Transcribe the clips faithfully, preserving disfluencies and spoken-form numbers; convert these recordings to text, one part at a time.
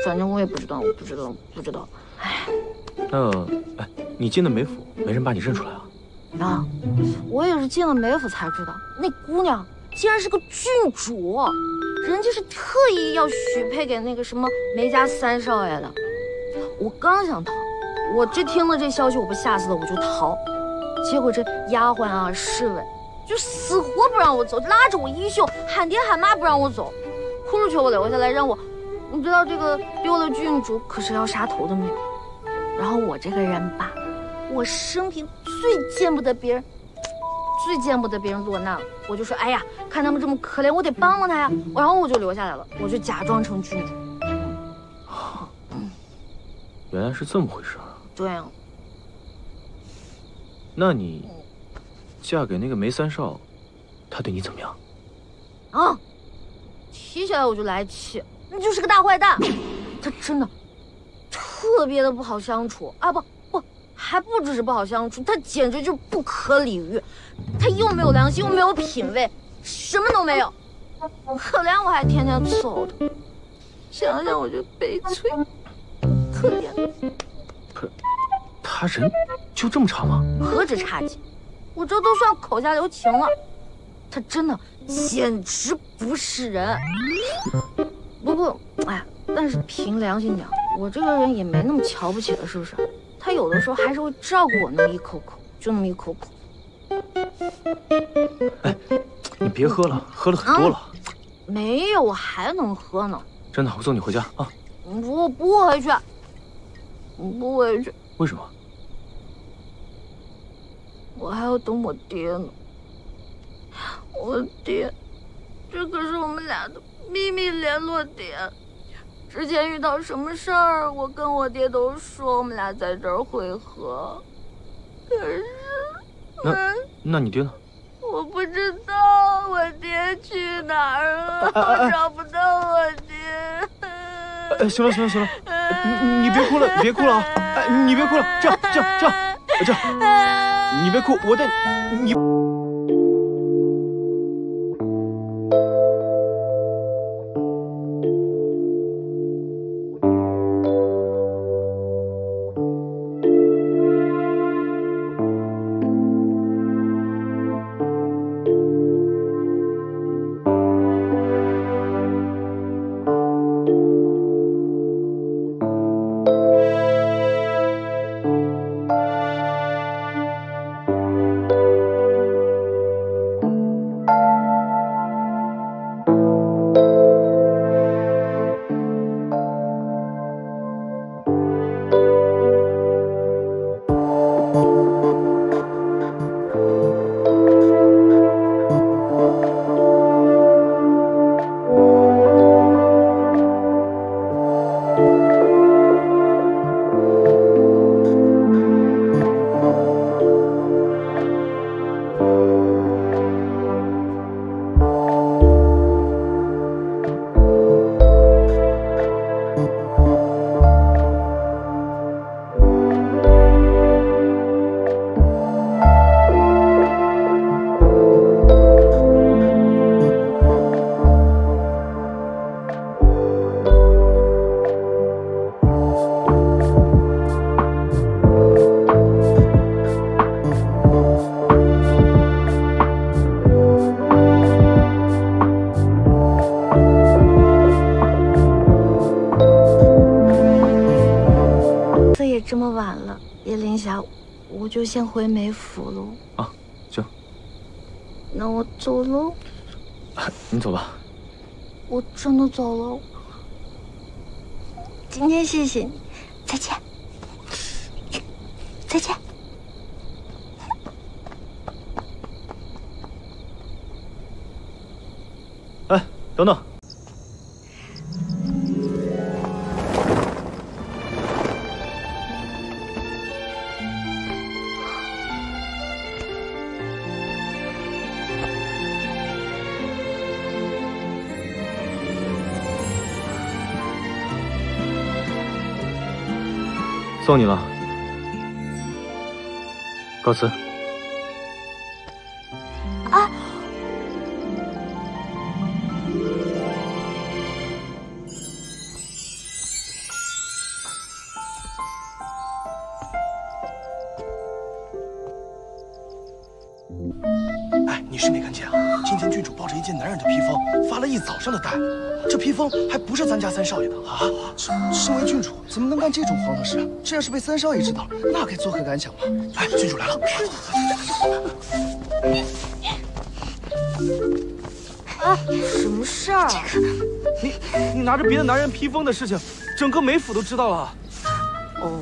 反正我也不知道，我不知道，不知道。哎， 那，哎，你进的梅府，没人把你认出来啊？ 啊，我也是进了梅府才知道，那姑娘竟然是个郡主，人家是特意要许配给那个什么梅家三少爷的。我刚想逃，我这听了这消息，我不吓死了，我就逃。结果这丫鬟啊、侍卫就死活不让我走，拉着我衣袖，喊爹喊妈不让我走，哭着求我留下来，让我，你知道这个丢了郡主可是要杀头的命。然后我这个人吧，我生平最见不得别人，最见不得别人落难了。我就说，哎呀，看他们这么可怜，我得帮帮他呀。然后我就留下来了，我就假装成郡主。 原来是这么回事啊！ 对啊。 那你嫁给那个梅三少，他对你怎么样？ 啊！提起来我就来气，那就是个大坏蛋。他真的特别的不好相处啊！不不，还不只是不好相处，他简直就不可理喻。他又没有良心，又没有品味，什么都没有。可怜我还天天伺候他，想想我就悲催。可怜， 不是，他人就这么差吗？ 何止差劲，我这都算口下留情了。他真的简直不是人。不过，哎，但是凭良心讲，我这个人也没那么瞧不起他，是不是？他有的时候还是会照顾我那么一口口，就那么一口口。 哎，你别喝了，喝了很多了。啊、 没有，我还能喝呢。 真的，我送你回家啊。 不，我不回去。不回去。 为什么？ 我还要等我爹呢。我爹，这可是我们俩的秘密联络点。之前遇到什么事儿，我跟我爹都说我们俩在这儿会合。可是， 那那你爹呢？ 我不知道我爹去哪儿了，我找不到我爹。 哎，行了行了行了，你你别哭了，你别哭了啊！哎，你别哭了，这样这样这样这样，你别哭，我带你。 这么晚了，叶凌霞，我就先回梅府喽。 啊，行。 那我走喽。 啊，你走吧。 我真的走了。今天谢谢你，再见。再见。 哎，等等。送你了，告辞。 啊！ 是没看见啊？今天郡主抱着一件男人的披风发了一早上的呆，这披风还不是咱家三少爷的啊！身身为郡主，怎么能干这种荒唐事啊？这要是被三少爷知道了，那该作何感想啊？哎，郡主来了！ 啊，什么事儿？ 你你拿着别的男人披风的事情，整个梅府都知道了。 哦，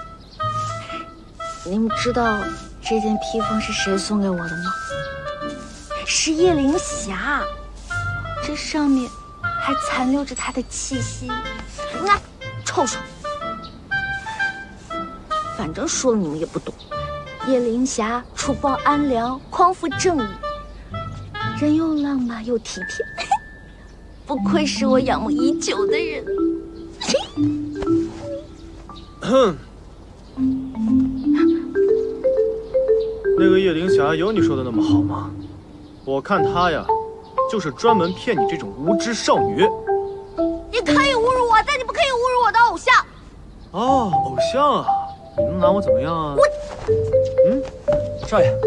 你们知道这件披风是谁送给我的吗？是叶灵霞，这上面还残留着她的气息。那臭手，反正说了你们也不懂。叶灵霞除暴安良，匡扶正义，人又浪漫又体贴，不愧是我仰慕已久的人。 哼，那个叶灵霞有你说的那么好吗？我看她呀，就是专门骗你这种无知少女。 你可以侮辱我，但你不可以侮辱我的偶像。 哦，偶像啊，你能拿我怎么样啊？ 我， 嗯，少爷，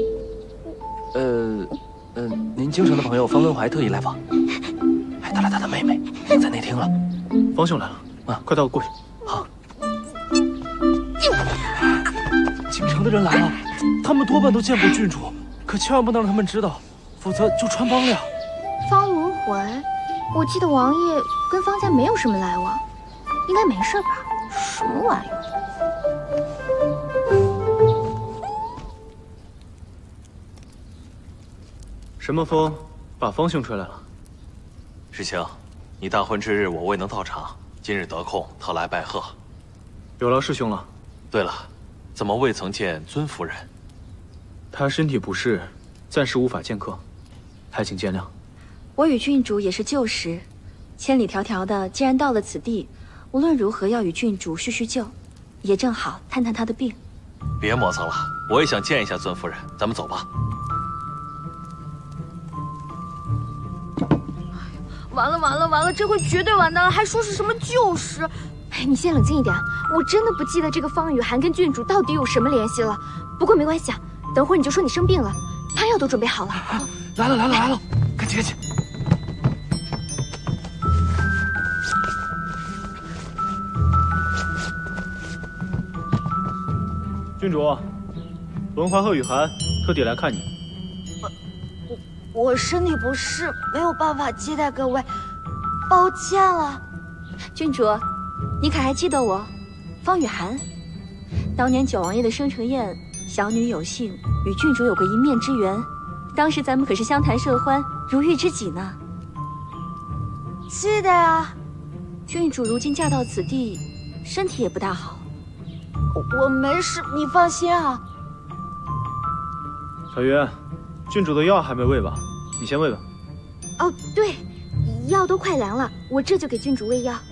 呃，呃，您京城的朋友方文怀特意来访，还带了他的妹妹，已经在内厅了。 方兄来了，啊，快带我过去。 好。京城的人来了，他们多半都见过郡主，可千万不能让他们知道，否则就穿帮了呀。 方文怀，我记得王爷跟方家没有什么来往，应该没事吧？什么玩意儿？ 什么风把方兄吹来了？ 世情，你大婚之日我未能到场，今日得空特来拜贺。 有劳师兄了。 对了，怎么未曾见尊夫人？ 她身体不适，暂时无法见客，还请见谅。 我与郡主也是旧识，千里迢迢的，既然到了此地，无论如何要与郡主叙叙旧，也正好探探她的病。 别磨蹭了，我也想见一下尊夫人，咱们走吧。 完了完了完了，这回绝对完蛋了！还说是什么旧识？ 哎，你先冷静一点，我真的不记得这个方雨涵跟郡主到底有什么联系了。不过没关系啊，等会儿你就说你生病了，汤药都准备好了。 啊、来了来了来了，赶紧赶紧！ 郡主，文怀和雨涵特地来看你。 我我身体不适，没有办法接待各位，抱歉了。 郡主，你可还记得我，方雨涵？当年九王爷的生辰宴，小女有幸与郡主有过一面之缘，当时咱们可是相谈甚欢，如玉知己呢。 记得啊。 郡主如今嫁到此地，身体也不大好。 我我没事，你放心啊。 小云，郡主的药还没喂吧？你先喂吧。 哦，对，药都快凉了，我这就给郡主喂药。